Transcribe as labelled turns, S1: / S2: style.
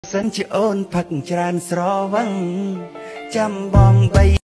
S1: សិនជាអូនផឹកច្រើនស្រវឹងចាំបងបី